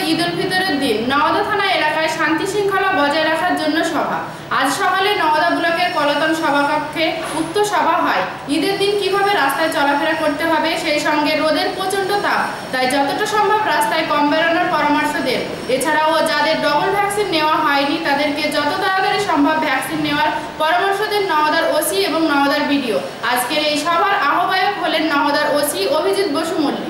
ঈদ উল ফিতরের দিন নওদা থানা এলাকায় শান্তি শৃঙ্খলা বজায় রাখার জন্য সভা। আজ সকালে নওদা ব্লকের কলতন সভাকক্ষে উক্ত সভা হয়। ঈদের দিন কিভাবে রাস্তায় চলাফেরা করতে হবে, সেই সঙ্গে রোদের প্রচণ্ড তাপ, তাই যতটা সম্ভব রাস্তায় কম বেরোনোর পরামর্শ দেন। এছাড়াও যাদের ডবল ভ্যাকসিন নেওয়া হয়নি তাদেরকে যত তাড়াতাড়ি সম্ভব ভ্যাকসিন নেওয়ার পরামর্শ দেন নওদার ওসি এবং নওদার বিডিও। আজকের এই সভার আহ্বায়ক হলেন নওদার ওসি অভিজিৎ বসু মল্লিক।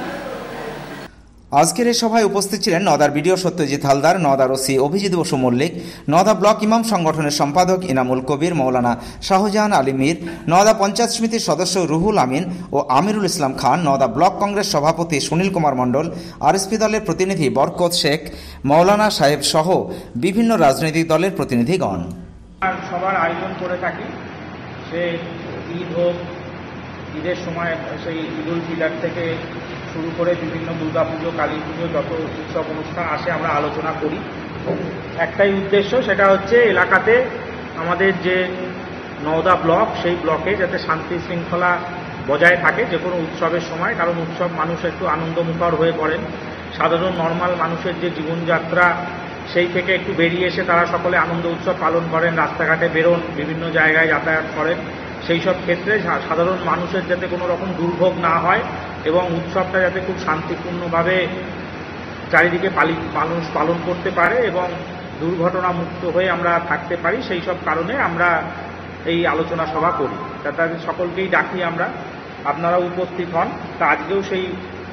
আজকের এই সভায় উপস্থিত ছিলেন নওদার বিডিও সত্যজিৎ হালদার, নওদার ওসি অভিজিৎ বসু মল্লিক, নওদা ব্লক ইমাম সংগঠনের সম্পাদক ইনামুল কবির, মৌলানা শাহজাহান আলী মীর, নওদা পঞ্চায়েত সমিতির সদস্য রুহুল আমিন ও আমিরুল ইসলাম খান, নওদা ব্লক কংগ্রেস সভাপতি সুনীল কুমার মণ্ডল, আরএসপি দলের প্রতিনিধি বরকত শেখ, মৌলানা সাহেব সহ বিভিন্ন রাজনৈতিক দলের প্রতিনিধিগণ। সবার আয়োজন করে থাকি, সে ঈদ হোক, ঈদের সময় সেই ঈদ উল ফিতর থেকে শুরু করে বিভিন্ন দুর্গা পুজো, কালী পুজো, যত উৎসব অনুষ্ঠান আসে আমরা আলোচনা করি। একটাই উদ্দেশ্য, সেটা হচ্ছে এলাকাতে আমাদের যে নওদা ব্লক, সেই ব্লকে যাতে শান্তি শৃঙ্খলা বজায় থাকে যে কোনো উৎসবের সময়। কারণ উৎসব মানুষ একটু আনন্দমুখর হয়ে পড়েন, সাধারণ নর্মাল মানুষের যে জীবনযাত্রা সেই থেকে একটু বেরিয়ে এসে তারা সকলে আনন্দ উৎসব পালন করেন, রাস্তাঘাটে বেরোন, বিভিন্ন জায়গায় যাতায়াত করেন। সেই সব ক্ষেত্রে সাধারণ মানুষের যাতে কোনো রকম দুর্ভোগ না হয় এবং উৎসবটা যাতে খুব শান্তিপূর্ণভাবে চারিদিকে মানুষ পালন করতে পারে এবং দুর্ঘটনা মুক্ত হয়ে আমরা থাকতে পারি, সেই সব কারণে আমরা এই আলোচনা সভা করি। তাদের সকলকেই ডাকি আমরা, আপনারা উপস্থিত হন। তা আজকেও সেই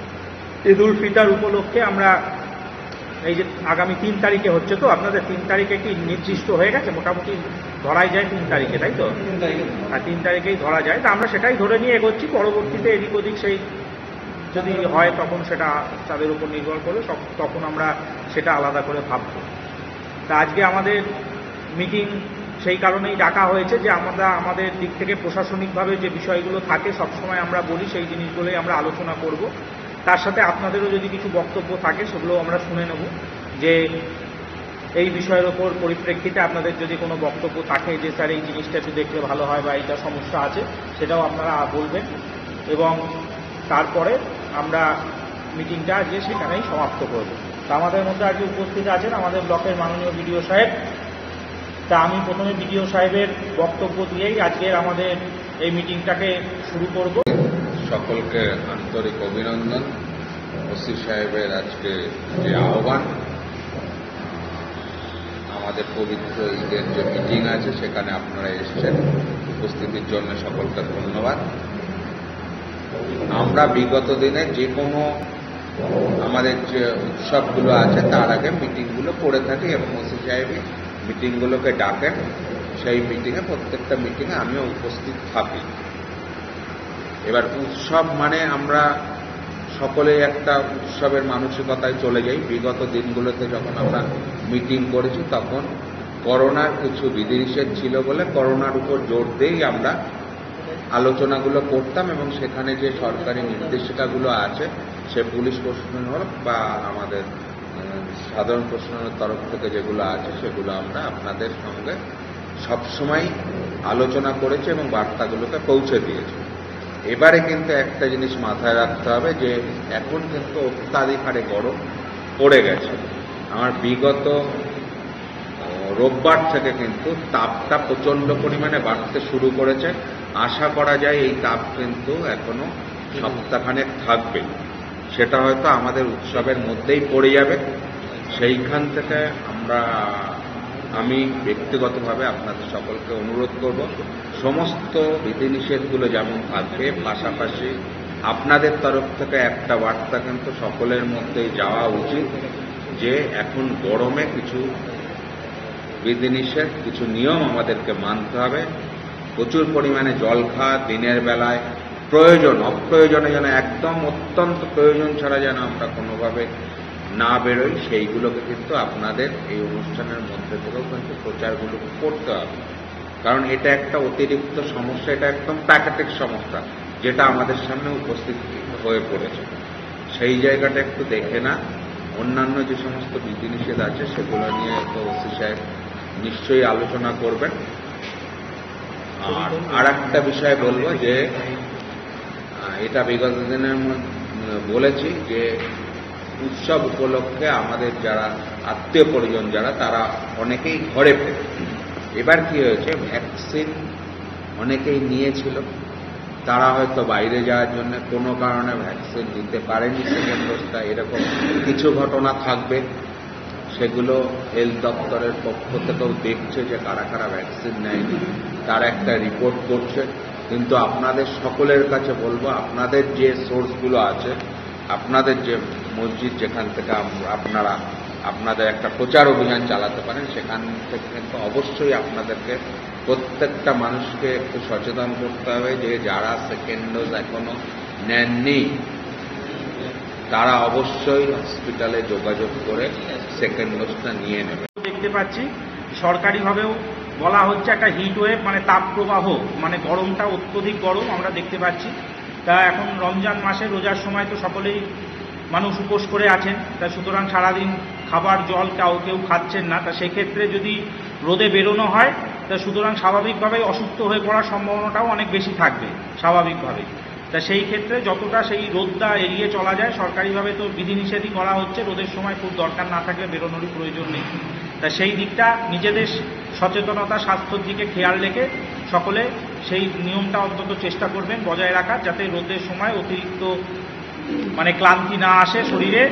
ঈদ উল ফিতর উপলক্ষে আমরা এই যে আগামী 3 তারিখে হচ্ছে, তো আপনাদের 3 তারিখে কি নির্দিষ্ট হয়ে গেছে? মোটামুটি ধরাই যায় 3 তারিখে, তাই তো? 3 তারিখেই ধরা যায়। তা আমরা সেটাই ধরে নিয়ে এগোচ্ছি। পরবর্তীতে এদিক ওদিক সেই যদি হয় তখন সেটা তাদের উপর নির্ভর করে, তখন আমরা সেটা আলাদা করে ভাবব। তা আজকে আমাদের মিটিং সেই কারণেই ডাকা হয়েছে যে আমরা আমাদের দিক থেকে প্রশাসনিকভাবে যে বিষয়গুলো থাকে সবসময় আমরা বলি, সেই জিনিসগুলোই আমরা আলোচনা করব। তার সাথে আপনাদেরও যদি কিছু বক্তব্য থাকে সেগুলো আমরা শুনে নেব, যে এই বিষয়ের ওপর পরিপ্রেক্ষিতে আপনাদের যদি কোনো বক্তব্য থাকে যে স্যার এই জিনিসটা একটু দেখলে ভালো হয় বা এইটা সমস্যা আছে, সেটাও আপনারা বলবেন। এবং তারপরে আমরা মিটিংটা আজকে সেখানেই সমাপ্ত করব। তা আমাদের মধ্যে আজকে উপস্থিত আছেন আমাদের ব্লকের মাননীয় বিডিও সাহেব। তা আমি প্রথমে বিডিও সাহেবের বক্তব্য দিয়েই আজকের আমাদের এই মিটিংটাকে শুরু করব। সকলকে আন্তরিক অভিনন্দন। ওসি সাহেবের আজকে যে আহ্বান, আমাদের পবিত্র ঈদের যে মিটিং আছে সেখানে আপনারা এসেছেন, উপস্থিতির জন্য সকলকে ধন্যবাদ। আমরা বিগত দিনে যে কোনো আমাদের যে উৎসবগুলো আছে তার আগে মিটিংগুলো করে থাকি এবং ওসি সাহেবই মিটিংগুলোকে ডাকেন। সেই মিটিংয়ে প্রত্যেকটা মিটিংয়ে আমিও উপস্থিত থাকি। এবার উৎসব মানে আমরা সকলেই একটা উৎসবের মানসিকতায় চলে যাই। বিগত দিনগুলোতে যখন আমরা মিটিং করেছি তখন করোনার কিছু বিধিনিষেধ ছিল বলে করোনার উপর জোর দিয়েই আমরা আলোচনাগুলো করতাম এবং সেখানে যে সরকারি নির্দেশিকাগুলো আছে, সে পুলিশ প্রশাসন হোক বা আমাদের সাধারণ প্রশাসনের তরফ থেকে যেগুলো আছে সেগুলো আমরা আপনাদের সঙ্গে সবসময় আলোচনা করেছি এবং বার্তাগুলোকে পৌঁছে দিয়েছি। এবারে কিন্তু একটা জিনিস মাথায় রাখতে হবে যে এখন কিন্তু অত্যাধিক হারে গরম পড়ে গেছে। আমার বিগত রোববার থেকে কিন্তু তাপটা প্রচণ্ড পরিমাণে বাড়তে শুরু করেছে। আশা করা যায় এই তাপ কিন্তু এখনো সপ্তাহখানেক থাকবে। সেটা হয়তো আমাদের উৎসবের মধ্যেই পড়ে যাবে। সেইখান থেকে আমি ব্যক্তিগতভাবে আপনাদের সকলকে অনুরোধ করব, সমস্ত বিধিনিষেধগুলো যেমন থাকবে, পাশাপাশি আপনাদের তরফ থেকে একটা বার্তা কিন্তু সকলের মধ্যেই যাওয়া উচিত যে এখন গরমে কিছু বিধিনিষেধ, কিছু নিয়ম আমাদেরকে মানতে হবে। প্রচুর পরিমাণে জল খাওয়া, দিনের বেলায় প্রয়োজন অপ্রয়োজনে যেন একদম অত্যন্ত প্রয়োজন ছাড়া যেন আমরা কোনোভাবে না বেরোই, সেইগুলোকে কিন্তু আপনাদের এই অনুষ্ঠানের মধ্যে থেকেও কিন্তু প্রচারগুলো করতে হবে। কারণ এটা একটা অতিরিক্ত সমস্যা, এটা একদম প্রাকৃতিক সমস্যা যেটা আমাদের সামনে উপস্থিত হয়ে পড়েছে। সেই জায়গাটা একটু দেখে না অন্যান্য যে সমস্ত বিধিনিষেধ আছে সেগুলো নিয়ে তো ওসি সাহেব নিশ্চয়ই আলোচনা করবেন। আর একটা বিষয় বলবো যে এটা বিগত দিনের বলেছি যে উৎসব উপলক্ষে আমাদের যারা আত্মীয় পরিজন যারা তারা অনেকেই ঘরে ফেরে। এবার কি হয়েছে, ভ্যাকসিন অনেকেই নিয়েছিল, তারা হয়তো বাইরে যাওয়ার জন্য কোনো কারণে ভ্যাকসিন নিতে পারেনি সেকেন্ড ডোজটা, এরকম কিছু ঘটনা থাকবে। সেগুলো হেলথ দপ্তরের পক্ষ থেকেও দেখছে যে কারা কারা ভ্যাকসিন নেয়নি, তার একটা রিপোর্ট করছে। কিন্তু আপনাদের সকলের কাছে বলবো, আপনাদের যে সোর্সগুলো আছে, আপনাদের যে মসজিদ যেখান থেকে আপনারা আপনাদের একটা প্রচার অভিযান চালাতে পারেন, সেখান থেকে কিন্তু অবশ্যই আপনাদেরকে প্রত্যেকটা মানুষকে একটু সচেতন করতে হবে যে যারা সেকেন্ড ডোজ এখনো নেননি তারা অবশ্যই হসপিটালে যোগাযোগ করে সেকেন্ড ডোজটা নিয়ে নেবে। দেখতে পাচ্ছি সরকারিভাবেও বলা হচ্ছে একটা হিট ওয়েভ, মানে তাপ প্রবাহ, মানে গরমটা অত্যধিক গরম আমরা দেখতে পাচ্ছি। তা এখন রমজান মাসে রোজার সময় তো সকলেই মানুষ উপোস করে আছেন, তা সুতরাং সারাদিন খাবার জল কেউ খাচ্ছেন না। তা সেক্ষেত্রে যদি রোদে বেরোনো হয় তা সুতরাং স্বাভাবিকভাবেই অসুস্থ হয়ে পড়ার সম্ভাবনাটাও অনেক বেশি থাকবে স্বাভাবিকভাবে। তা সেই ক্ষেত্রে যতটা সেই রোদটা এড়িয়ে চলা যায়, সরকারিভাবে তো বিধিনিষেধই করা হচ্ছে, রোদের সময় খুব দরকার না থাকলে বেরোনোরই প্রয়োজন নেই। তা সেই দিকটা নিজেদের সচেতনতা, স্বাস্থ্যের দিকে খেয়াল রেখে সকলে সেই নিয়মটা অন্তত চেষ্টা করবেন বজায় রাখার, যাতে রোদের সময় অতিরিক্ত মানে ক্লান্তি না আসে শরীরে,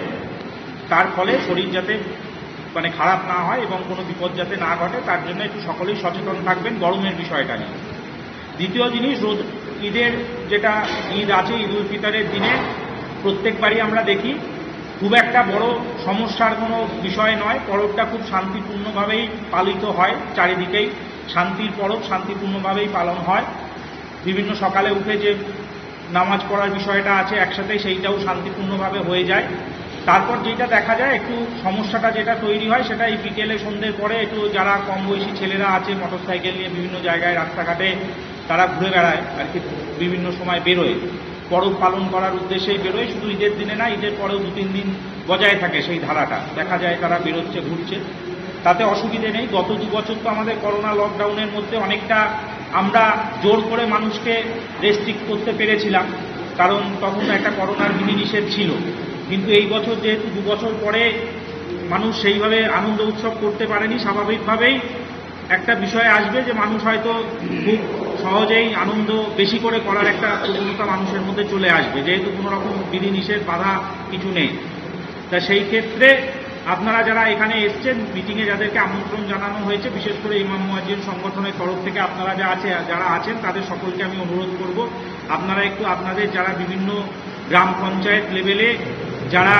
তার ফলে শরীর যাতে মানে খারাপ না হয় এবং কোনো বিপদ যাতে না ঘটে, তার জন্য একটু সকলেই সচেতন থাকবেন গরমের বিষয়টা নিয়ে। দ্বিতীয় জিনিস, ঈদের যেটা ঈদ আছে, ঈদ উল ফিতরের দিনে প্রত্যেকবারই আমরা দেখি খুব একটা বড় সমস্যার কোনো বিষয় নয়, পরবটা খুব শান্তিপূর্ণভাবেই পালিত হয়, চারিদিকেই শান্তির পরব শান্তিপূর্ণভাবেই পালন হয়। বিভিন্ন সকালে উঠে যে নামাজ পড়ার বিষয়টা আছে একসাথে, সেইটাও শান্তিপূর্ণভাবে হয়ে যায়। তারপর যেটা দেখা যায় একটু সমস্যাটা যেটা তৈরি হয়, সেটা এই বিকেলে সন্ধ্যের পরে একটু যারা কম বয়সী ছেলেরা আছে মোটরসাইকেল নিয়ে বিভিন্ন জায়গায় রাস্তাঘাটে তারা ঘুরে বেড়ায় আর কি, বিভিন্ন সময় বেরোয়, পরব পালন করার উদ্দেশ্যেই বেরোয়। শুধু ঈদের দিনে না, ঈদের পরেও 2-3 দিন বজায় থাকে সেই ধারাটা, দেখা যায় তারা বেরোচ্ছে, ঘুরছে, তাতে অসুবিধে নেই। গত 2 বছর তো আমাদের করোনা লকডাউনের মধ্যে অনেকটা আমরা জোর করে মানুষকে রেস্ট্রিক্ট করতে পেরেছিলাম, কারণ তখন একটা করোনার বিধিনিষেধ ছিল। কিন্তু এই বছর যেহেতু 2 বছর পরে মানুষ সেইভাবে আনন্দ উৎসব করতে পারেনি, স্বাভাবিকভাবেই একটা বিষয় আসবে যে মানুষ হয়তো খুব সহজেই আনন্দ বেশি করে করার একটা প্রবণতা মানুষের মধ্যে চলে আসবে, যেহেতু কোনো রকম বিধিনিষেধ বাধা কিছু নেই। তা সেই ক্ষেত্রে আপনারা যারা এখানে এসছেন, মিটিংয়ে যাদেরকে আমন্ত্রণ জানানো হয়েছে, বিশেষ করে ইমাম মুয়াজ্জিন সংগঠনের তরফ থেকে আপনারা যারা আছেন তাদের সকলকে আমি অনুরোধ করব, আপনারা একটু আপনাদের যারা বিভিন্ন গ্রাম পঞ্চায়েত লেভেলে যারা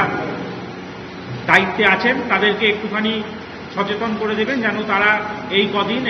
দায়িত্বে আছেন তাদেরকে একটুখানি সচেতন করে দেবেন, যেন তারা এই কদিন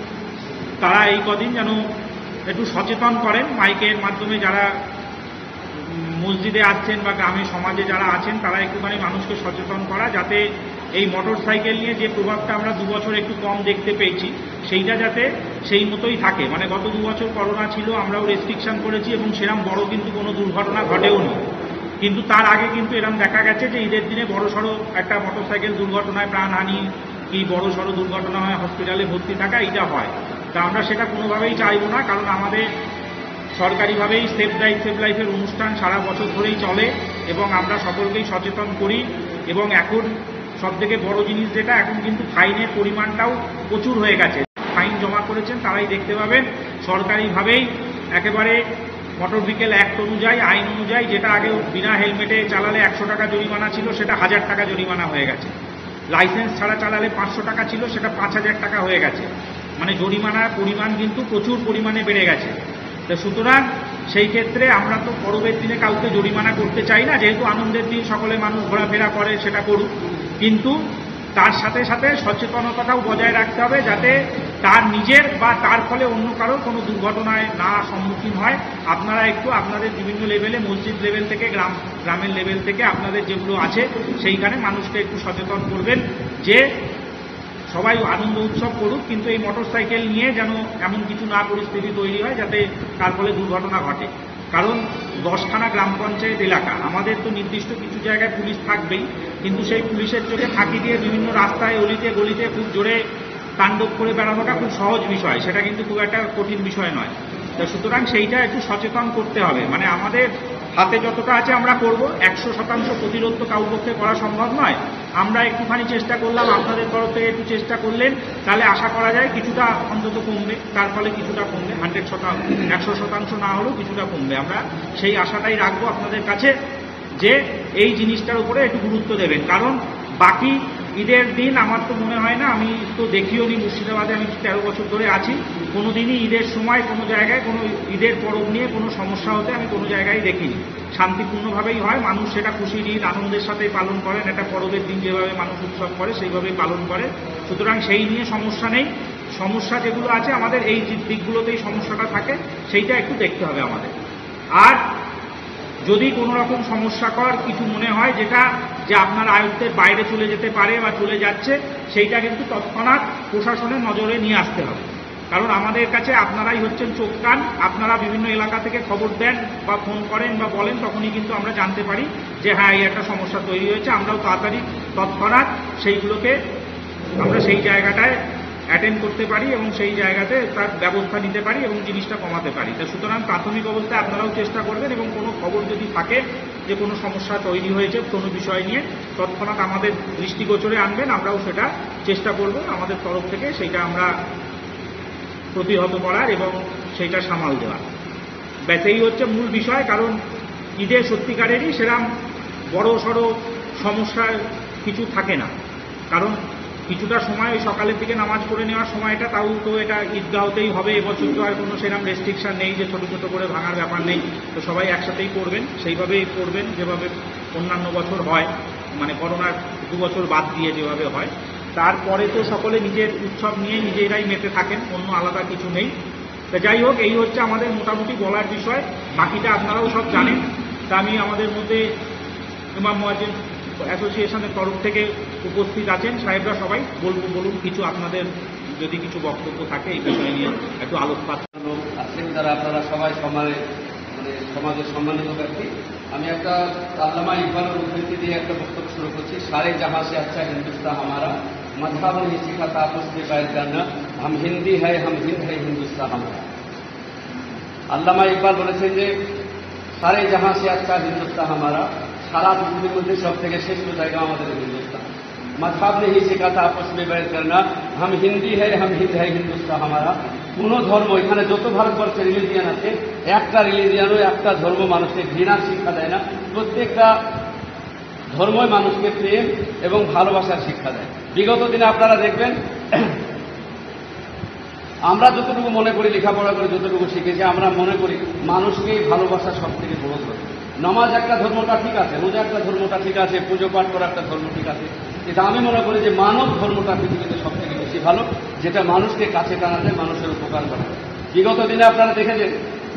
যেন একটু সচেতন করেন মাইকের মাধ্যমে। যারা মসজিদে আছেন বা গ্রামে সমাজে যারা আছেন তারা একটুখানি মানুষকে সচেতন করা, যাতে এই মোটর সাইকেল নিয়ে যে প্রভাবটা আমরা 2 বছর একটু কম দেখতে পেয়েছি, সেইটা যাতে সেই মতোই থাকে। মানে গত 2 বছর করোনা ছিল, আমরাও রেস্ট্রিকশন করেছি এবং সেরকম বড় কিন্তু কোনো দুর্ঘটনা ঘটেও নি। কিন্তু তার আগে কিন্তু এরকম দেখা গেছে যে ঈদের দিনে বড়সড় একটা মোটরসাইকেল দুর্ঘটনায় প্রাণহানি কি বড়সড় দুর্ঘটনা হয়, হসপিটালে ভর্তি থাকা, এটা হয়। তা আমরা সেটা কোনোভাবেই চাইব না, কারণ আমাদের সরকারিভাবেই সেফ লাইফের অনুষ্ঠান সারা বছর ধরেই চলে এবং আমরা সকলকেই সচেতন করি। এবং এখন সবথেকে বড় জিনিস যেটা, এখন কিন্তু ফাইনের পরিমাণটাও প্রচুর হয়ে গেছে। ফাইন জমা করেছেন তারাই দেখতে পাবেন, সরকারিভাবেই একেবারে মোটর ভেহিকেল অ্যাক্ট অনুযায়ী, আইন অনুযায়ী, যেটা আগে বিনা হেলমেটে চালালে 100 টাকা জরিমানা ছিল, সেটা 1000 টাকা জরিমানা হয়ে গেছে। লাইসেন্স ছাড়া চালালে 500 টাকা ছিল, সেটা 5000 টাকা হয়ে গেছে। মানে জরিমানার পরিমাণ কিন্তু প্রচুর পরিমাণে বেড়ে গেছে। তো সুতরাং সেই ক্ষেত্রে আমরা তো পরবের দিনে কাউকে জরিমানা করতে চাই না, যেহেতু আনন্দের দিন সকলে মানুষ ঘোরাফেরা করে, সেটা করুক, কিন্তু তার সাথে সাথে সচেতনতাটাও বজায় রাখতে হবে, যাতে তার নিজের বা তার ফলে অন্য কারো কোনো দুর্ঘটনায় না সম্মুখীন হয়। আপনারা একটু আপনাদের বিভিন্ন লেভেলে, মসজিদ লেভেল থেকে গ্রামের লেভেল থেকে আপনাদের যেগুলো আছে সেইখানে মানুষকে একটু সচেতন করবেন যে সবাই আনন্দ উৎসব করুক, কিন্তু এই মোটরসাইকেল নিয়ে যেন এমন কিছু না পরিস্থিতি তৈরি হয় যাতে তার ফলে দুর্ঘটনা ঘটে। কারণ 10খানা গ্রাম পঞ্চায়েত এলাকা, আমাদের তো নির্দিষ্ট কিছু জায়গায় পুলিশ থাকবেই, কিন্তু সেই পুলিশের চোখে ফাঁকি দিয়ে বিভিন্ন রাস্তায় অলিতে গলিতে খুব জোরে তাণ্ডব করে বেড়ানোটা খুব সহজ বিষয়, সেটা কিন্তু খুব একটা কঠিন বিষয় নয়। তো সুতরাং সেইটা একটু সচেতন করতে হবে। মানে আমাদের হাতে যতটা আছে আমরা করব, 100% প্রতিরোধ তো কারোর পক্ষে করা সম্ভব নয়। আমরা একটুখানি চেষ্টা করলাম, আপনাদের তরফ থেকে একটু চেষ্টা করলেন, তাহলে আশা করা যায় কিছুটা অন্তত কমবে, তার ফলে কিছুটা কমবে, 100% না হলেও কিছুটা কমবে। আমরা সেই আশাটাই রাখবো আপনাদের কাছে যে এই জিনিসটার উপরে একটু গুরুত্ব দেবেন। কারণ বাকি ঈদের দিন আমার তো মনে হয় না, আমি তো দেখিও নি মুর্শিদাবাদে, আমি 13 বছর ধরে আছি, কোনো দিনই ঈদের সময় কোনো জায়গায় কোনো ঈদের পরব নিয়ে কোনো সমস্যা হতে আমি কোনো জায়গায় দেখিনি। শান্তিপূর্ণভাবেই হয়, মানুষ সেটা খুশির ঈদ আনন্দের সাথেই পালন করেন, একটা পরবের দিন যেভাবে মানুষ উৎসব করে সেইভাবেই পালন করে। সুতরাং সেই নিয়ে সমস্যা নেই। সমস্যা যেগুলো আছে আমাদের এই দিকগুলোতেই সমস্যাটা থাকে, সেইটা একটু দেখতে হবে আমাদের। আর যদি কোনো রকম সমস্যাকর কিছু মনে হয় যেটা যে আপনার আয়ত্তের বাইরে চলে যেতে পারে বা চলে যাচ্ছে, সেইটা কিন্তু তৎক্ষণাৎ প্রশাসনের নজরে নিয়ে আসতে হবে। কারণ আমাদের কাছে আপনারাই হচ্ছেন চোখ কান, আপনারা বিভিন্ন এলাকা থেকে খবর দেন বা ফোন করেন বা বলেন, তখনই কিন্তু আমরা জানতে পারি যে হ্যাঁ এই একটা সমস্যা তৈরি হয়েছে। আমরাও তাড়াতাড়ি তৎক্ষণাৎ সেইগুলোকে আমরা সেই জায়গাটায় অ্যাটেন্ড করতে পারি এবং সেই জায়গাতে তার ব্যবস্থা নিতে পারি এবং জিনিসটা কমাতে পারি। তা সুতরাং প্রাথমিক অবস্থায় আপনারাও চেষ্টা করবেন এবং কোনো খবর যদি থাকে যে কোনো সমস্যা তৈরি হয়েছে কোনো বিষয় নিয়ে, তৎক্ষণাৎ আমাদের দৃষ্টিগোচরে আনবেন, আমরাও সেটা চেষ্টা করব আমাদের তরফ থেকে সেইটা আমরা প্রতিহত করার এবং সেইটা সামাল দেওয়ার। ব্যাস এই হচ্ছে মূল বিষয়। কারণ ঈদে সত্যিকারেরই সেরকম বড় সড়ো সমস্যার কিছু থাকে না। কারণ কিছুটা সময় ওই সকালের দিকে নামাজ পড়ে নেওয়ার সময়টা, তাও তো এটা ঈদগাহতেই হবে। এবছর তো আর কোনো সেরকম রেস্ট্রিকশন নেই যে ছোটো ছোটো করে ভাঙার ব্যাপার নেই, তো সবাই একসাথেই করবেন, সেইভাবেই করবেন যেভাবে অন্যান্য বছর হয়, মানে করোনার 2 বছর বাদ দিয়ে যেভাবে হয়। তারপরে তো সকলে নিজের উৎসব নিয়ে নিজেরাই মেতে থাকেন, অন্য আলাদা কিছু নেই। তা যাই হোক, এই হচ্ছে আমাদের মোটামুটি বলার বিষয়। বাকিটা আপনারাও সব জানেন। তা আমি আমাদের মধ্যে ইমাম মুয়াজ্জিন অ্যাসোসিয়েশনের তরফ থেকে উপস্থিত আছেন সাহেবরা, সবাই বলুন কিছু আপনাদের যদি কিছু বক্তব্য থাকে এই বিষয় নিয়ে একটু আলোকপাত আছেন, যারা আপনারা সবাই সমাজের সম্মানিত ব্যক্তি। আমি একটা আল্লামা ইকবালের উদ্ধৃতি দিয়ে একটা বক্তব্য শুরু করছি। সারে জাহাঁ সে আচ্ছা হিন্দুস্তান হামারা, মজহাব नहीं सिखाता आपस में बैठ करना, हम हिंदी है हम हिंद है हिंदुस्तान हमारा। আল্লামা ইকবাল বলেছেন যে সারে জাহাঁ সে আচ্ছা হিন্দুস্তান হামারা, সারা পৃথিবীর মধ্যে সব থেকে শ্রেষ্ঠ জায়গা আমাদের হিন্দুস্তান। মজহাব नहीं सिखाता आपस में बैठ करना, हम हिंदी है हम हिंद है हिंदुस्तान हमारा। কোনো ধর্ম, এখানে যত ভারতবর্ষে রিলিজিয়ান আছে, একটা রিলিজিয়ানও একটা ধর্ম মানুষকে ঘৃণার শিক্ষা দেয় না। প্রত্যেকটা ধর্মই মানুষকে প্রেম এবং ভালোবাসার শিক্ষা দেয়। বিগত দিনে আপনারা দেখবেন, আমরা যতটুকু মনে করি, লেখাপড়া করে যতটুকু শিখেছি, আমরা মনে করি মানুষকে ভালোবাসা সব থেকে বড় ধর্ম। নামাজ একটা ধর্মটা ঠিক আছে, রোজা একটা ধর্মটা ঠিক আছে, পুজো পাঠ করা একটা ধর্ম ঠিক আছে, এটা আমি মনে করি যে মানব ধর্মটা পৃথিবীতে সব থেকে বেশি ভালো, যেটা মানুষকে কাছে টানাতে, মানুষের উপকার করে। বিগত দিনে আপনারা দেখেছেন,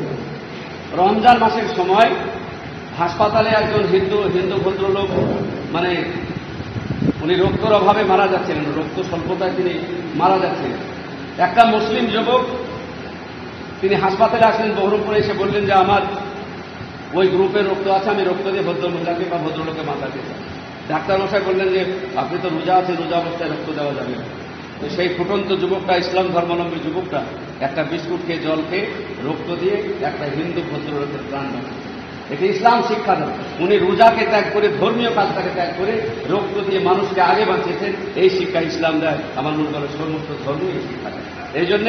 রমজান মাসের সময় হাসপাতালে একজন হিন্দু ভদ্রলোক, মানে উনি রক্তর অভাবে মারা যাচ্ছিলেন, রক্ত স্বল্পতায় তিনি মারা যাচ্ছিলেন। একটা মুসলিম যুবক তিনি হাসপাতালে আসলেন, বহরমপুরে এসে বললেন যে আমার ওই গ্রুপের রক্ত আছে, আমি রক্ত দিয়ে ভদ্রমহিলাকে বা ভদ্রলোকে মাথাতে চাই। ডাক্তার মশাই বললেন যে আপনি তো রোজা আছে, রোজা অবস্থায় রক্ত দেওয়া যাবে না। তো সেই ফুটন্ত যুবকটা, ইসলাম ধর্মাবলম্বী যুবকটা, একটা বিস্কুট খেয়ে জল খেয়ে রক্ত দিয়ে একটা হিন্দু ভদ্রলোকের প্রাণ বাঁচাচ্ছে। এটি ইসলাম শিক্ষা দেয়। উনি রোজাকে ত্যাগ করে, ধর্মীয় কাজটাকে ত্যাগ করে রক্ত দিয়ে মানুষকে আগে বাঁচিয়েছেন। এই শিক্ষা ইসলাম দেয়। আমার মনে করেন সমস্ত ধর্ম এই শিক্ষা দেয়। এই জন্যে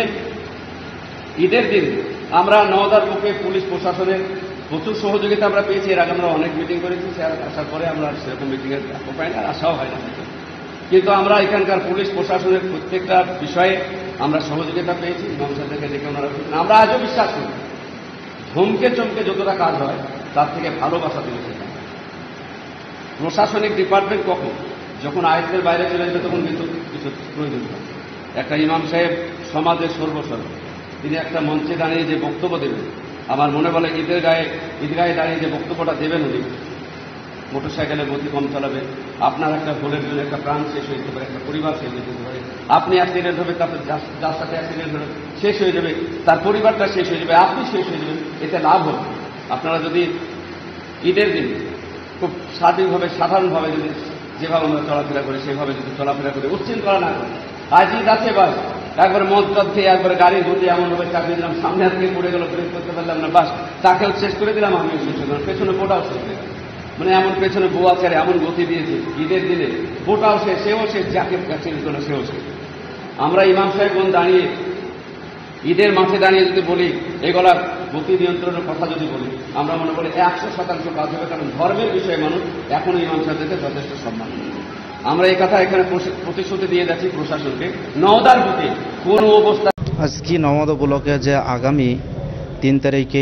ঈদের দিন আমরা নওদার পক্ষে পুলিশ প্রশাসনের প্রচুর সহযোগিতা আমরা পেয়েছি। এর আগে আমরা অনেক মিটিং করেছি, আসার পরে আমরা সেরকম মিটিংয়ের পাই না, আশাও হয় না। কিন্তু আমরা এখানকার পুলিশ প্রশাসনের প্রত্যেকটা বিষয়ে আমরা সহযোগিতা পেয়েছি। মানুষদেরকে দেখে ওনারা, আমরা আজও বিশ্বাস করি ধমকে চমকে যতটা কাজ হয় তার থেকে ভালোবাসা দিয়েছে। প্রশাসনিক ডিপার্টমেন্ট কখন যখন আয়ত্তের বাইরে চলে যাবে তখন কিন্তু কিছু প্রয়োজন হয়। একটা ইমাম সাহেব সমাজের সর্বসর্ব, তিনি একটা মঞ্চে দাঁড়িয়ে যে বক্তব্য দেবেন, আমার মনে বলে ঈদগাহে দাঁড়িয়ে যে বক্তব্যটা দেবেন, উনি মোটরসাইকেলের গতি কম চালাবে, আপনার একটা ভুলের জন্য একটা প্রাণ শেষ হয়ে যেতে পারে, একটা পরিবার শেষ হয়ে যেতে পারে। আপনি অ্যাক্সিডেন্ট হবে, তারপর যার সাথে অ্যাক্সিডেন্ট হবে শেষ হয়ে যাবে, তার পরিবারটা শেষ হয়ে যাবে, আপনি শেষ হয়ে যাবেন। এতে লাভ হবে আপনারা যদি ঈদের দিন খুব স্বাধীনভাবে, সাধারণভাবে যদি যেভাবে আমরা চলাফেরা করি সেভাবে যদি চলাফেরা করে উচ্ছৃঙ্খলা না করি। আজ ঈদ আছে, বাস একবারে মদ টদ খেয়ে একবারে গাড়ির গতি এমনভাবে চাপিয়ে দিলাম, সামনে হাত থেকে পড়ে গেল, ব্রেক করতে পারলাম না, বাস তাকেও শেষ করে দিলাম, আমিও শেষ করে দিলাম, পেছনে বোটাও শেষ করে দিলাম। মানে এমন পেছনে বউ আছে এমন গতি দিয়েছে ঈদের দিনে, বোটাও শেষ, সেও শেষ, যাকে কাছে দিল সেও শেষ। আমরা ইমাম সাহেবগণ দাঁড়িয়ে ঈদের মাঠে দাঁড়িয়ে যদি বলি এগুলা গতি নিয়ন্ত্রণের কথা যদি বলি, আমরা মনে করি 100% কাজ হবে, কারণ ধর্মের বিষয়ে মানুষ এখনো ইমাম সাহেবদেরকে যথেষ্ট সম্মান। আমরা এই কথা এখানে প্রতিশ্রুতি দিয়ে যাচ্ছি প্রশাসনকে, নওদার প্রতি কোন অবস্থা। আজকে নওদা ব্লকে যে আগামী 3 তারিখে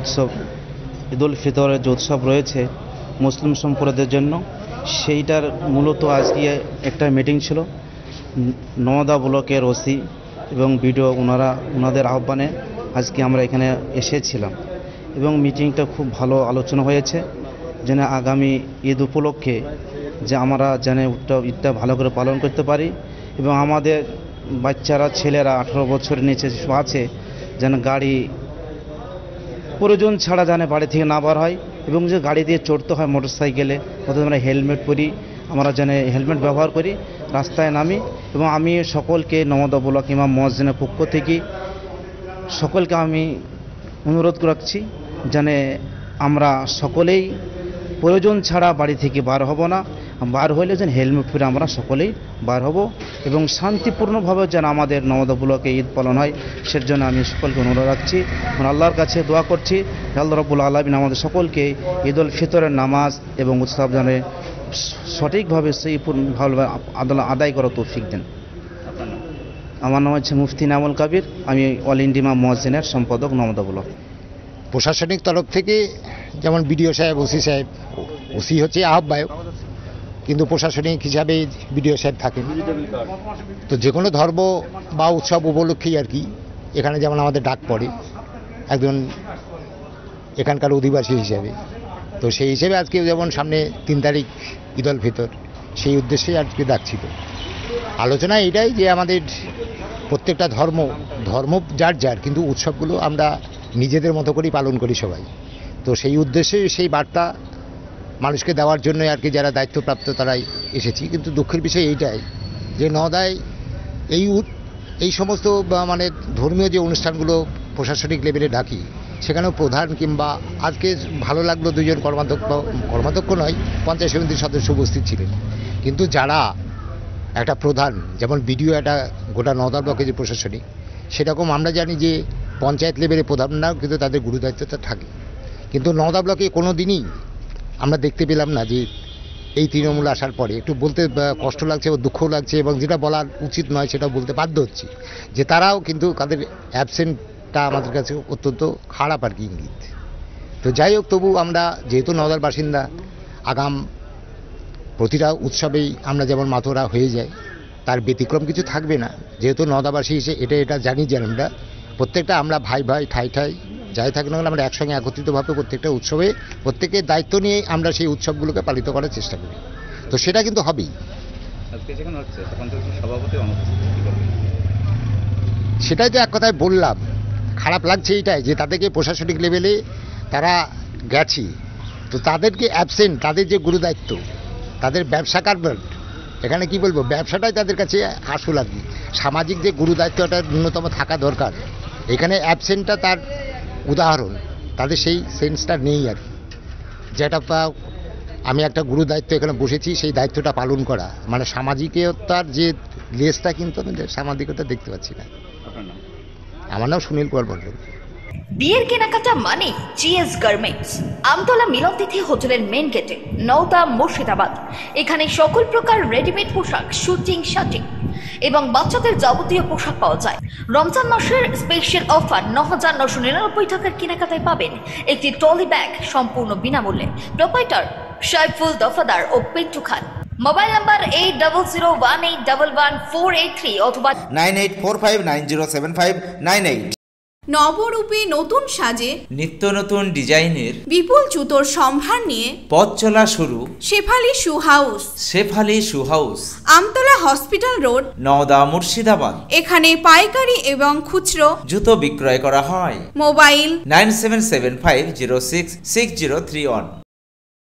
ঈদুল ফিতরের যে উৎসব রয়েছে মুসলিম সম্প্রদায়ের জন্য, সেইটার মূলত আজকে একটা মিটিং ছিল। নওদা ব্লকের ওসি এবং বিডিও ওনাদের আহ্বানে আজকে আমরা এখানে এসেছিলাম এবং মিটিংটা খুব ভালো আলোচনা হয়েছে, যেন আগামী ঈদ উপলক্ষে যে আমরা যেন ঈদটা ভালো করে পালন করতে পারি এবং আমাদের বাচ্চারা, ছেলেরা 18 বছরের নিচে আছে যেন গাড়ি প্রয়োজন ছাড়া যেন বাড়ি থেকে না বার হয়, এবং যে গাড়ি দিয়ে চড়তে হয় মোটর সাইকেলে, অথবা আমরা হেলমেট পরি, আমরা যেন হেলমেট ব্যবহার করি, রাস্তায় নামি। এবং আমি সকলকে নওদা ব্লক ইমাম মুয়াজ্জিনের পক্ষ থেকে সকলকে আমি অনুরোধ রাখছি যেন আমরা সকলেই প্রয়োজন ছাড়া বাড়ি থেকে বার হব না, বার হইলে যেন হেলমেট পরে আমরা সকলেই বার হব এবং শান্তিপূর্ণভাবে যেন আমাদের নওদা ব্লকে ঈদ পালন হয়, সের জন্য আমি সকলকে অনুরোধ রাখছি। আল্লাহর কাছে দোয়া করছি আল্লাহ রাব্বুল আলামিন আমাদের সকলকে ঈদুল ফিতরের নামাজ এবং উৎসব যেন সঠিকভাবে সেই ভালোভাবে আদায় করার তৌফিক দেন। আমার নাম হচ্ছে মুফতি নামুল কবির, আমি অল ইন্ডিয়া ইমাম মুয়াজ্জিনের সম্পাদক নওদা ব্লক। প্রশাসনিক তরফ থেকে যেমন বিডিও সাহেব, ওসি সাহেব, ওসি হচ্ছে আহ্বায়ক, কিন্তু প্রশাসনিক হিসাবে বিডিও সাহেব থাকেন। তো যে কোনো ধর্ম বা উৎসব উপলক্ষেই আর কি এখানে যেমন আমাদের ডাক পড়ে একজন এখানকার অধিবাসী হিসাবে, তো সেই হিসেবে আজকে যেমন সামনে 3 তারিখ ঈদুল ফিতর, সেই উদ্দেশ্যেই আজকে ডাকছিল। আলোচনা এটাই যে আমাদের প্রত্যেকটা ধর্ম যার যার, কিন্তু উৎসবগুলো আমরা নিজেদের মতো করেই পালন করি সবাই। তো সেই উদ্দেশ্যে সেই বার্তা মানুষকে দেওয়ার জন্য আর কি যারা দায়িত্বপ্রাপ্ত তারাই এসেছি। কিন্তু দুঃখের বিষয় এইটাই যে নওদায় এই সমস্ত মানে ধর্মীয় যে অনুষ্ঠানগুলো প্রশাসনিক লেভেলে ডাকি, সেখানেও প্রধান কিংবা আজকে ভালো লাগলো 2 জন কর্মাধ্যক্ষ নয়, পঞ্চায়েত সমিতির সদস্য উপস্থিত ছিলেন। কিন্তু যারা একটা প্রধান, যেমন বিডিও একটা গোটা নওদা ব্লকে যে প্রশাসনিক, সেরকম আমরা জানি যে পঞ্চায়েত লেভেলে প্রধানরাও কিন্তু তাদের গুরুদায়িত্বটা থাকে। কিন্তু নওদা ব্লকে কোনো দিনই আমরা দেখতে পেলাম না যে এই তৃণমূল আসার পরে, একটু বলতে কষ্ট লাগছে ও দুঃখ লাগছে, এবং যেটা বলার উচিত নয় সেটা বলতে বাধ্য হচ্ছি যে তারাও কিন্তু তাদের অ্যাবসেন্টটা আমাদের কাছে অত্যন্ত খারাপ আর কি ইঙ্গিত। তো যাই হোক, তবু আমরা যেহেতু নওদার বাসিন্দা, আগাম প্রতিটা উৎসবেই আমরা যেমন মাতোরা হয়ে যায়, তার ব্যতিক্রম কিছু থাকবে না। যেহেতু নওদাবাসী হিসেবে এটা জানি যে আমরা প্রত্যেকটা আমরা ভাই ঠাই যাই থাকি না, আমরা একসঙ্গে একত্রিতভাবে প্রত্যেকটা উৎসবে প্রত্যেকের দায়িত্ব নিয়ে আমরা সেই উৎসবগুলোকে পালিত করার চেষ্টা করি। তো সেটা কিন্তু হবেই। সেটাই তো এক কথায় বললাম, খারাপ লাগছে এইটাই যে তাদেরকে প্রশাসনিক লেভেলে তারা গেছে, তো তাদেরকে অ্যাবসেন্ট, তাদের যে গুরুদায়িত্ব, তাদের ব্যবসা কারবার, এখানে কি বলবো, ব্যবসাটাই তাদের কাছে আসল আর কি। সামাজিক যে গুরুদায়িত্বটা ন্যূনতম থাকা দরকার, এখানে অ্যাবসেন্টটা তার উদাহরণ, তাদের সেই সেন্সটা নেই আর কি। যেটা আমি একটা গুরুদায়িত্ব এখানে বসেছি, সেই দায়িত্বটা পালন করা, মানে সামাজিকতার যে লেজটা কিন্তু আমি সামাজিকতা দেখতে পাচ্ছি না। আমার নাম সুনীল কুমার মণ্ডল। বিয়ের কেনাকাটা মানে জিএস গার্মেন্টস, আমতলা মিলনতিথি হোটেলের মেন গেটে, নওদা, মুর্শিদাবাদ। এখানে সকল প্রকার রেডিমেড পোশাক, শুটিং, শাটিং এবং বাচ্চাদের যাবতীয় পোশাক পাওয়া যায়। রমজান মাসের স্পেশাল অফার 9,999 টাকার কেনাকাটায় পাবেন একটি ট্রলি ব্যাগ সম্পূর্ণ বিনামূল্যে। প্রোপাইটার সাইফুল দফাদার ও পিন্টু খান। মোবাইল নাম্বার 8001811483 অথবা 9845907598। নবরূপে নতুন সাজে, নিত্য নতুন ডিজাইনের বিপুল জুতোর সম্ভার নিয়ে পথ চলা শুরু Shefali shoe house. Shefali shoe house, Amtala hospital road, Nowda, Murshidabad. এখানে পাইকারি এবং খুচরো জুতো বিক্রয় করা হয়। মোবাইল 9775066031।